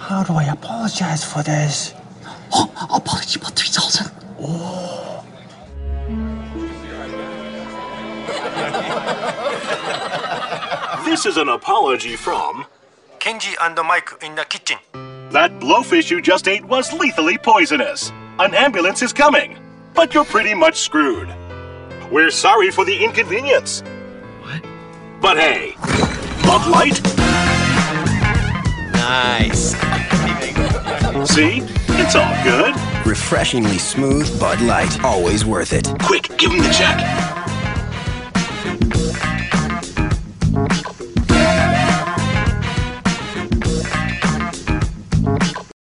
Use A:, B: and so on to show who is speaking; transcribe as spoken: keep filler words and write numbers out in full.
A: How do I apologize for this?
B: Oh, apology about three thousand.
A: Oh.
C: This is an apology from
D: Kenji and Mike in the kitchen.
C: That blowfish you just ate was lethally poisonous. An ambulance is coming, but you're pretty much screwed. We're sorry for the inconvenience.
B: What?
C: But hey, Bud Light?
E: Nice.
C: See? It's all good.
E: Refreshingly smooth Bud Light. Always worth it.
C: Quick, give him the check.